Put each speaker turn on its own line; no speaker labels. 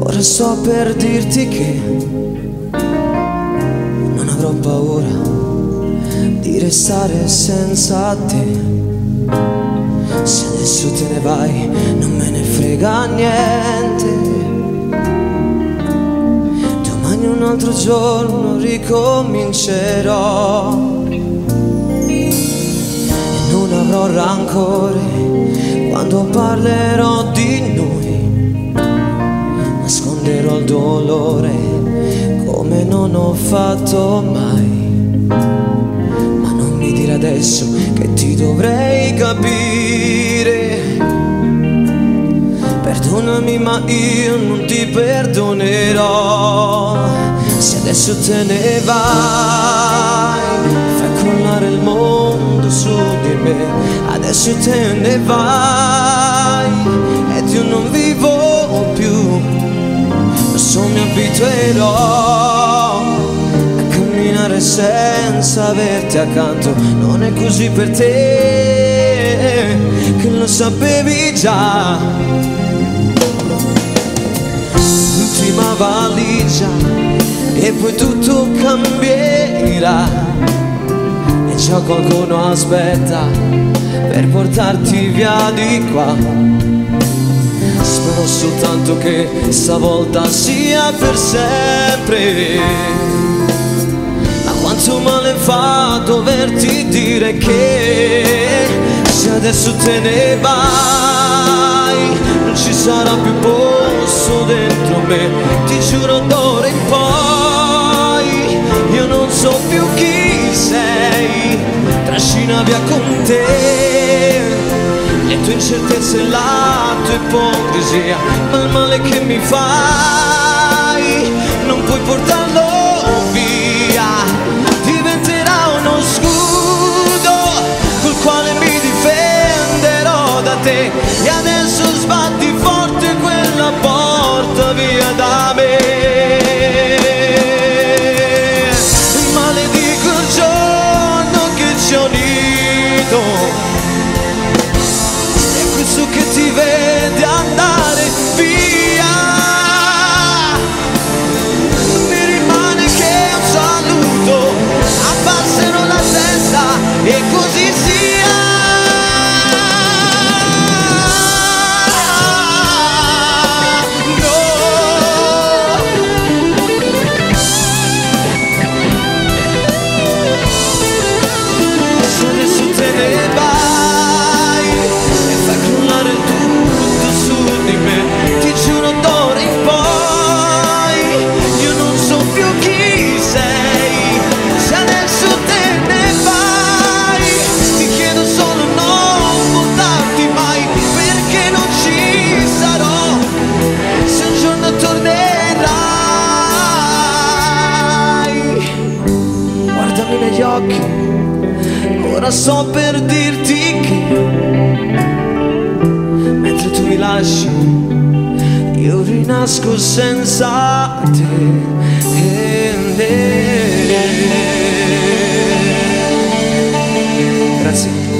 Ora sto per dirti che non avrò paura di restare senza te. Se adesso te ne vai non me ne frega niente. Domani un altro giorno ricomincerò e non avrò rancore quando parlerò di noi. Nasconderò il dolore come non ho fatto mai. Ma non mi dire adesso che ti dovrei capire. Perdonami ma io non ti perdonerò. Se adesso te ne vai, fai crollare il mondo su di me. Adesso te ne vai ed io non vivo più. Adesso mi abituerò a camminare senza averti accanto. Non è così per te, che lo sapevi già. L'ultima valigia e poi tutto cambierà. E già qualcuno aspetta per portarti via di qua. Spero soltanto che stavolta sia per sempre. Ma quanto male fa doverti dire che se adesso te ne vai non ci sarà più posto dentro me. Ti giuro d'ora in poi io non so più chi sei. Trascina via con te le tue incertezze e la tua ipocrisia. Ma il male che mi fai non puoi portarlo via. Diventerà uno scudo col quale mi difenderò da te. E adesso sbatti forte quella porta via da me. Maledico il giorno che ci ho unito. Questo che ti vede andare via. Mi rimane che un saluto, abbasserò la testa e così sia. No. Se adesso te ne vai, tutto su di me. Ti giuro d'ora in poi io non so più chi sei. Se adesso te ne vai ti chiedo solo non voltarti mai, perché non ci sarò se un giorno tornerai. Guardami negli occhi, ora sto per dirti che mentre tu mi lasci io rinasco senza te. Grazie.